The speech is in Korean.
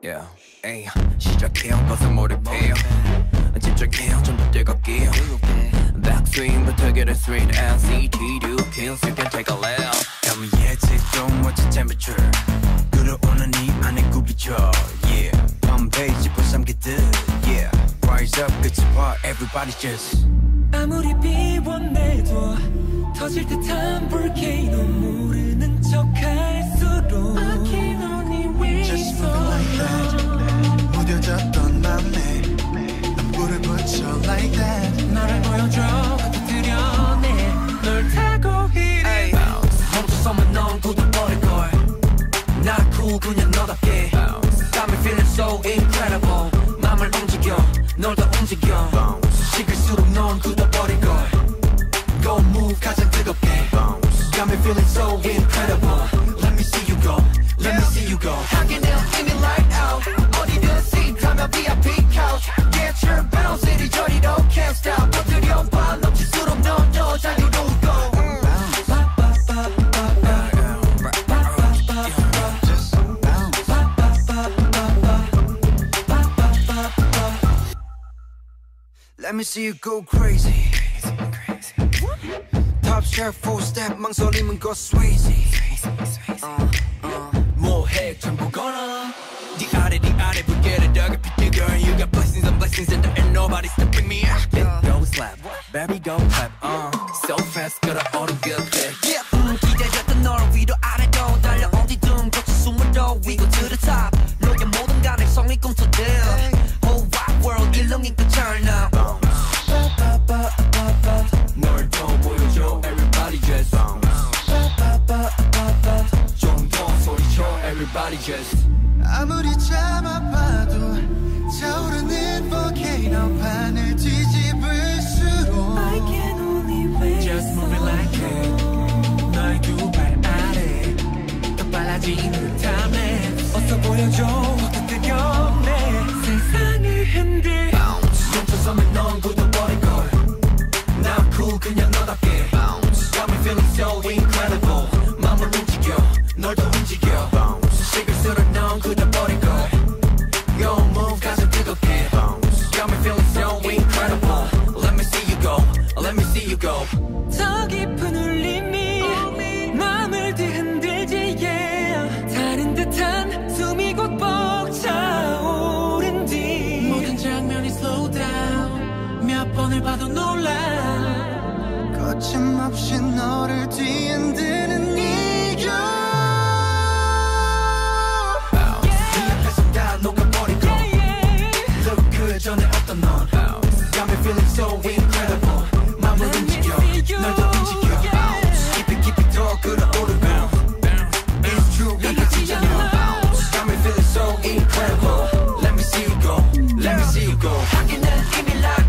Yeah, ay, 시작해요 벗은 몰입해요 집중해요 전부 뜨겁게요 Backswing부터 get a straight NCT do kills you can take a left Tell me yeah, take don't watch the temperature 끌어오는 이 안에 굽이죠 Yeah, 펌페이지 부삼기듯 Yeah, rise up 끝이 봐 everybody just 아무리 비워내도 터질 듯한 볼케이노 모르는 척 할수록 I can't only wait Just moving like that 무뎌졌던 맘에 난 불을 붙여 like that 나를 보여줘 터뜨려내 널 타고 이래 멈춰서만 넌 굳어버릴걸 나 cool 그냥 너답게 Got me feeling so incredible 맘을 움직여 널 더 움직여 식을수록 넌 굳어버릴걸 Go move 가장 뜨겁게 Got me feeling so incredible Let me see you go Let me see you go 하게 내 힘이 light out 어디든 seat 하면 VIP couch Get your bounce 이리저리로 can't stop 터뜨려봐 넘칠수록 넌 더 자유로우고 Let me see you go crazy Top shelf full step 망설임은 got swayzy 뭐해 전부 걸어 네 아래 we get it dug up your girl You got blessings and blessings and there ain't nobody stopping me Big go slap, baby go clap So fast 끌어오는 그때 기대했던 널 위로 아래로 달려 어디든 거쳐 숨어도 We go to the top 너의 모든 가능성이 꿈터들 Whole wide world 일렁이 끝을 now 널 더 보여줘 everybody just 좀 더 소리쳐 everybody just 아무리 참아봐도 차오르는 volcano 판을 뒤집을수록 I can only wait Just move it like that 너의 두 발 아래 더 빨라지는 탐에 어서 보여줘 뜨겁네 세상을 흔들 멈춰서면 넌 굳어버릴걸 Now cool 그냥 너답게 Got me feeling so incredible 맘을 움직여 널 더 움직여 식을수록 넌 굳어버릴걸 Go move 가장 뜨겁게 Got me feeling so incredible Let me see you go Let me see you go 더 깊은 울림이 맘을 뒤흔들지 yeah. 다른 듯한 숨이 곧 벅차오른 뒤 모든 장면이 slow down 몇 번을 봐도 놀라 거침없이 너를 뒤흔드는 이유 네 앞에서 다 녹아버리고 Look good 전에 없던 넌 Got me feeling so incredible 맘을 움직여 널 더 움직여 깊이 더 끌어오르고 It's true 이게 진짜면 Got me feeling so incredible Let me see you go Let me see you go 하긴 난 이미 live